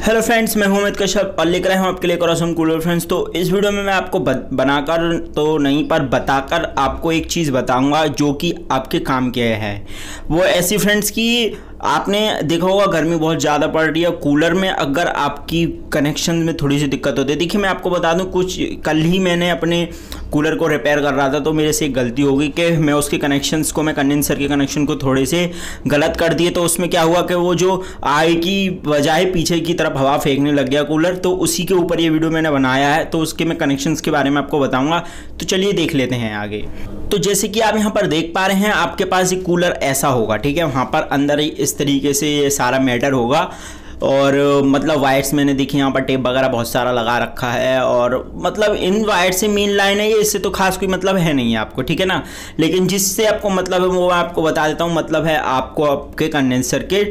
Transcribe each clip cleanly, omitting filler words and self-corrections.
Hello friends, मैं हूं अमित कश्यप और लेकर आया हूं आपके लिए एक और awesome कूलर फ्रेंड्स। तो इस वीडियो में मैं आपको बनाकर तो नहीं पर बताकर आपको एक चीज़ बताऊंगा जो कि आपके काम के है। वो ऐसी फ्रेंड्स की आपने देखा होगा गर्मी बहुत ज़्यादा पड़ रही है, कूलर में अगर आपकी कनेक्शन में थोड़ी सी दिक्कत होती है। देखिए मैं आपको बता दूं, कुछ कल ही मैंने अपने कूलर को रिपेयर कर रहा था तो मेरे से एक गलती हो गई कि मैं उसके कनेक्शंस को, मैं कंडेंसर के कनेक्शन को थोड़े से गलत कर दिए। तो उसमें क्या हुआ कि वो जो आई की बजाय पीछे की तरफ हवा फेंकने लग गया कूलर। तो उसी के ऊपर ये वीडियो मैंने बनाया है, तो उसके मैं कनेक्शंस के बारे में आपको बताऊँगा। तो चलिए देख लेते हैं आगे। तो जैसे कि आप यहाँ पर देख पा रहे हैं, आपके पास एक कूलर ऐसा होगा, ठीक है। वहाँ पर अंदर इस तरीके से ये सारा मैटर होगा और मतलब वायर्स मैंने देखी यहाँ पर टेप वगैरह बहुत सारा लगा रखा है। और मतलब इन वायर से मेन लाइन है ये, इससे तो खास कोई मतलब है नहीं आपको, ठीक है ना। लेकिन जिससे आपको मतलब है वो आपको बता देता हूँ। मतलब है आपको आपके कंडेंसर के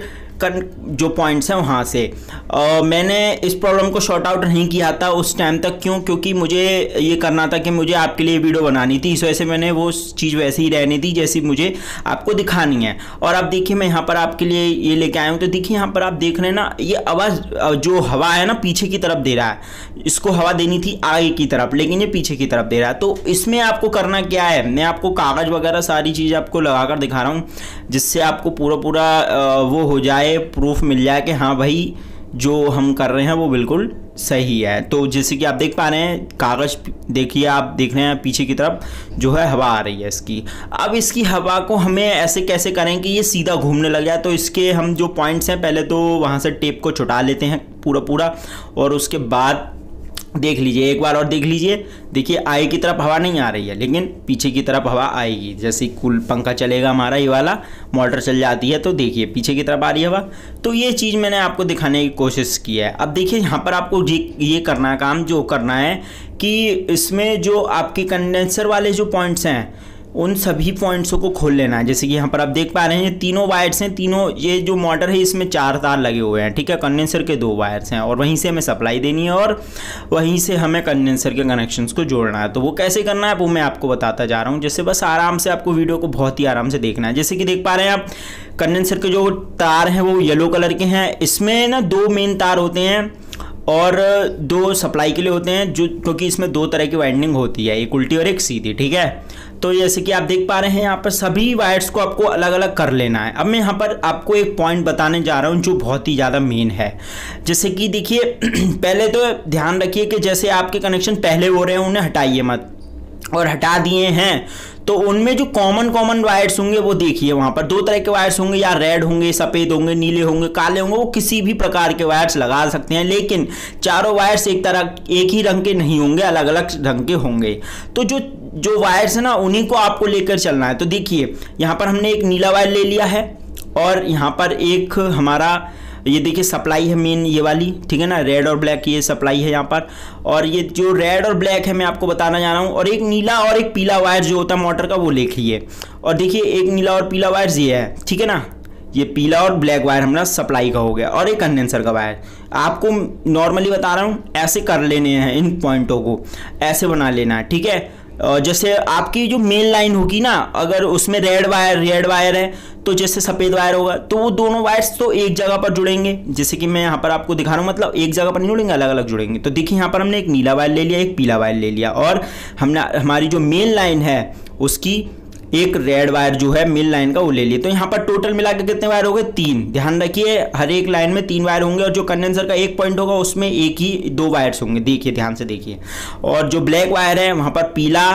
जो पॉइंट्स हैं वहाँ से। मैंने इस प्रॉब्लम को शॉर्ट आउट नहीं किया था उस टाइम तक। क्यों? क्योंकि मुझे ये करना था कि मुझे आपके लिए वीडियो बनानी थी, इस वजह से मैंने वो चीज़ वैसे ही रहनी थी जैसी मुझे आपको दिखानी है। और अब देखिए मैं यहाँ पर आपके लिए ये लेके आया हूँ। तो देखिए यहाँ पर आप देख रहे हैं ना, ये आवाज़ जो हवा है ना पीछे की तरफ दे रहा है। इसको हवा देनी थी आगे की तरफ, लेकिन ये पीछे की तरफ दे रहा है। तो इसमें आपको करना क्या है, मैं आपको कागज़ वगैरह सारी चीज़ आपको लगा कर दिखा रहा हूँ, जिससे आपको पूरा वो हो जाए, प्रूफ मिल जाए कि हाँ भाई जो हम कर रहे हैं वो बिल्कुल सही है। तो जैसे कि आप देख पा रहे हैं, कागज़ देखिए, आप देख रहे हैं पीछे की तरफ जो है हवा आ रही है इसकी। अब इसकी हवा को हमें ऐसे कैसे करें कि ये सीधा घूमने लग जाए। तो इसके हम जो पॉइंट्स हैं, पहले तो वहाँ से टेप को छुटा लेते हैं पूरा और उसके बाद देख लीजिए, एक बार और देख लीजिए। देखिए आगे की तरफ हवा नहीं आ रही है, लेकिन पीछे की तरफ हवा आएगी। जैसे कूल पंखा चलेगा हमारा, ये वाला मोटर चल जाती है, तो देखिए पीछे की तरफ आ रही है हवा। तो ये चीज़ मैंने आपको दिखाने की कोशिश की है। अब देखिए यहाँ पर आपको ये करना है, काम जो करना है कि इसमें जो आपके कंडेंसर वाले जो पॉइंट्स हैं उन सभी पॉइंट्सों को खोल लेना है। जैसे कि यहाँ पर आप देख पा रहे हैं, तीनों वायर्स हैं, तीनों ये जो मोटर है इसमें 4 तार लगे हुए हैं, ठीक है। कंडेंसर के 2 वायर्स हैं और वहीं से हमें सप्लाई देनी है और वहीं से हमें कंडेंसर के कनेक्शंस को जोड़ना है। तो वो कैसे करना है वो मैं आपको बताता जा रहा हूँ, जिससे बस आराम से आपको वीडियो को बहुत ही आराम से देखना है। जैसे कि देख पा रहे हैं आप, कंडेंसर के जो तार हैं वो येलो कलर के हैं। इसमें ना 2 मेन तार होते हैं और 2 सप्लाई के लिए होते हैं, जो क्योंकि इसमें 2 तरह की वाइंडिंग होती है, एक उल्टी और एक सीधी, ठीक है। तो जैसे कि आप देख पा रहे हैं यहाँ पर सभी वायर्स को आपको अलग अलग कर लेना है। अब मैं यहाँ पर आपको एक पॉइंट बताने जा रहा हूँ जो बहुत ही ज़्यादा मेन है। जैसे कि देखिए पहले तो ध्यान रखिए कि जैसे आपके कनेक्शन पहले हो रहे हैं उन्हें हटाइए मत, और हटा दिए हैं तो उनमें जो कॉमन वायर्स होंगे वो देखिए, वहाँ पर 2 तरह के वायर्स होंगे, या रेड होंगे, सफ़ेद होंगे, नीले होंगे, काले होंगे। वो किसी भी प्रकार के वायर्स लगा सकते हैं, लेकिन चारों वायर्स एक ही रंग के नहीं होंगे, अलग अलग रंग के होंगे। तो जो वायर्स है ना उन्हीं को आपको लेकर चलना है। तो देखिए यहाँ पर हमने एक नीला वायर ले लिया है और यहाँ पर एक हमारा ये देखिए सप्लाई है मेन, ये वाली, ठीक है ना, रेड और ब्लैक ये सप्लाई है यहाँ पर। और ये जो रेड और ब्लैक है मैं आपको बताना जा रहा हूँ। और एक नीला और एक पीला वायर जो होता है मोटर का वो लिखिए। और देखिए एक नीला और पीला वायर ये है, ठीक है ना, ये पीला और ब्लैक वायर हमारा सप्लाई का हो गया। और एक कंडेंसर का वायर, आपको नॉर्मली बता रहा हूँ ऐसे कर लेने हैं, इन पॉइंटों को ऐसे बना लेना है, ठीक है। जैसे आपकी जो मेन लाइन होगी ना, अगर उसमें रेड वायर है तो जैसे सफ़ेद वायर होगा तो वो दोनों वायर्स तो एक जगह पर जुड़ेंगे। जैसे कि मैं यहाँ पर आपको दिखा रहा हूँ, मतलब एक जगह पर नहीं जुड़ेंगे, अलग अलग जुड़ेंगे। तो देखिए यहाँ पर हमने एक नीला वायर ले लिया, एक पीला वायर ले लिया, और हमने हमारी जो मेन लाइन है उसकी एक रेड वायर जो है मेन लाइन का वो ले लिए। तो यहाँ पर टोटल मिला के कितने वायर हो गए? 3। ध्यान रखिए हर एक लाइन में 3 वायर होंगे, और जो कंडेंसर का एक पॉइंट होगा उसमें एक ही 2 वायर्स होंगे। देखिए ध्यान से देखिए। और जो ब्लैक वायर है वहाँ पर पीला,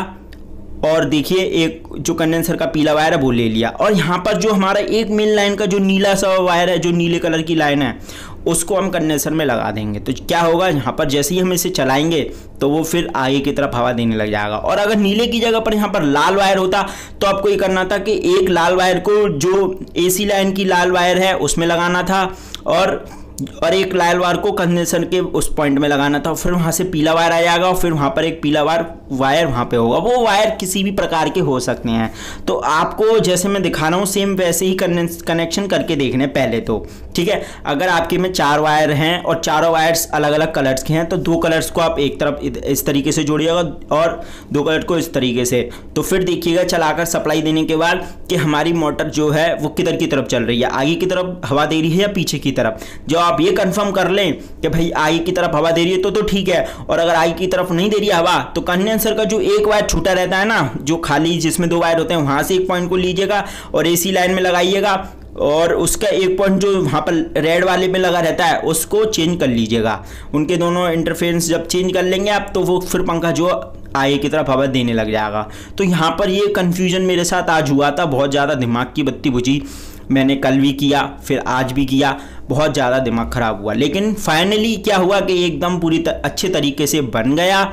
और देखिए एक जो कंडेंसर का पीला वायर है वो ले लिया। और यहाँ पर जो हमारा एक मेन लाइन का जो नीला सा वायर है, जो नीले कलर की लाइन है, उसको हम कंडेंसर में लगा देंगे। तो क्या होगा, यहाँ पर जैसे ही हम इसे चलाएंगे तो वो फिर आगे की तरफ हवा देने लग जाएगा। और अगर नीले की जगह पर यहाँ पर लाल वायर होता तो आपको ये करना था कि एक लाल वायर को जो AC लाइन की लाल वायर है उसमें लगाना था, और एक लाल वायर को कंडेंसर के उस पॉइंट में लगाना था। फिर वहाँ से पीला वायर आ जाएगा और फिर वहाँ पर एक पीला वायर वहाँ पे होगा। वो वायर किसी भी प्रकार के हो सकते हैं। तो आपको जैसे मैं दिखा रहा हूँ सेम वैसे ही कनेक्शन करके देखने पहले तो, ठीक है। अगर आपके में 4 वायर हैं और चारों वायर्स अलग अलग कलर्स के हैं तो 2 कलर्स को आप एक तरफ इस तरीके से जोड़िएगा और 2 कलर को इस तरीके से। तो फिर देखिएगा चलाकर सप्लाई देने के बाद कि हमारी मोटर जो है वो किधर की तरफ चल रही है, आगे की तरफ हवा दे रही है या पीछे की तरफ। जो आप ये कंफर्म कर लें कि भाई आई की तरफ हवा दे रही है तो ठीक है, और अगर आई की तरफ नहीं दे रही हवा तो कंडेंसर का जो एक वायर छूटा रहता है ना, जो खाली जिसमें 2 वायर होते हैं, वहां से एक पॉइंट को लीजिएगा और AC लाइन में लगाइएगा, और उसका एक पॉइंट जो वहाँ पर रेड वाले में लगा रहता है उसको चेंज कर लीजिएगा। उनके दोनों इंटरफेरेंस जब चेंज कर लेंगे आप, तो वो फिर पंखा जो आई की तरफ हवा देने लग जाएगा। तो यहाँ पर ये कन्फ्यूजन मेरे साथ आज हुआ था, बहुत ज़्यादा दिमाग की बत्ती बुझी। मैंने कल भी किया, फिर आज भी किया, बहुत ज़्यादा दिमाग ख़राब हुआ, लेकिन फाइनली क्या हुआ कि एकदम पूरी अच्छे तरीके से बन गया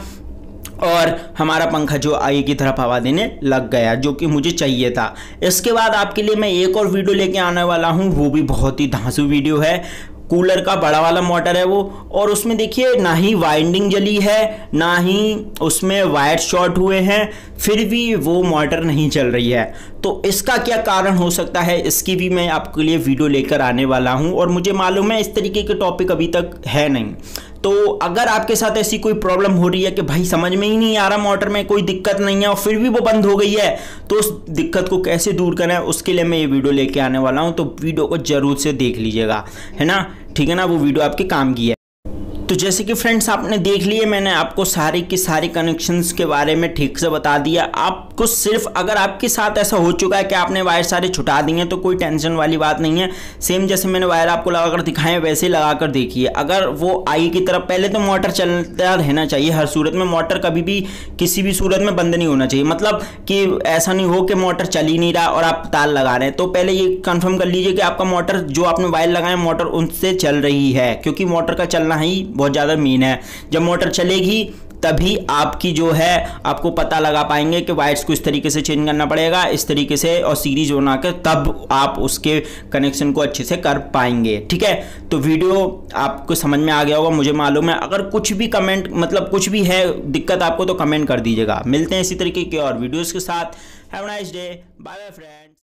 और हमारा पंखा जो आई की तरफ हवा देने लग गया, जो कि मुझे चाहिए था। इसके बाद आपके लिए मैं एक और वीडियो लेके आने वाला हूँ, वो भी बहुत ही धांसू वीडियो है। कूलर का बड़ा वाला मोटर है वो, और उसमें देखिए ना ही वाइंडिंग जली है, ना ही उसमें वायर शॉर्ट हुए हैं, फिर भी वो मोटर नहीं चल रही है। तो इसका क्या कारण हो सकता है, इसकी भी मैं आपके लिए वीडियो लेकर आने वाला हूं। और मुझे मालूम है इस तरीके के टॉपिक अभी तक है नहीं। तो अगर आपके साथ ऐसी कोई प्रॉब्लम हो रही है कि भाई समझ में ही नहीं आ रहा, मोटर में कोई दिक्कत नहीं है और फिर भी वो बंद हो गई है, तो उस दिक्कत को कैसे दूर करना है, उसके लिए मैं ये वीडियो लेके आने वाला हूं। तो वीडियो को जरूर से देख लीजिएगा, है ना, ठीक है ना, वो वीडियो आपके काम की है। तो जैसे कि फ्रेंड्स आपने देख लिए, मैंने आपको सारी की सारी कनेक्शंस के बारे में ठीक से बता दिया। आपको सिर्फ अगर आपके साथ ऐसा हो चुका है कि आपने वायर सारे छुटा दिए तो कोई टेंशन वाली बात नहीं है। सेम जैसे मैंने वायर आपको लगाकर दिखाए वैसे ही लगाकर देखिए। अगर वो आई की तरफ, पहले तो मोटर चलता रहना चाहिए हर सूरत में, मोटर कभी भी किसी भी सूरत में बंद नहीं होना चाहिए। मतलब कि ऐसा नहीं हो कि मोटर चल ही नहीं रहा और आप तार लगा रहे हैं। तो पहले ये कंफर्म कर लीजिए कि आपका मोटर, जो आपने वायर लगाए मोटर उनसे चल रही है, क्योंकि मोटर का चलना ही बहुत ज़्यादा मेन है। जब मोटर चलेगी तभी आपकी जो है आपको पता लगा पाएंगे कि वायर्स को इस तरीके से चेंज करना पड़ेगा, इस तरीके से, और सीरीज बनाकर तब आप उसके कनेक्शन को अच्छे से कर पाएंगे। ठीक है, तो वीडियो आपको समझ में आ गया होगा, मुझे मालूम है। अगर कुछ भी कमेंट, मतलब कुछ भी है दिक्कत आपको, तो कमेंट कर दीजिएगा। मिलते हैं इसी तरीके के और वीडियोस के साथ। Have a nice day, bye bye friends.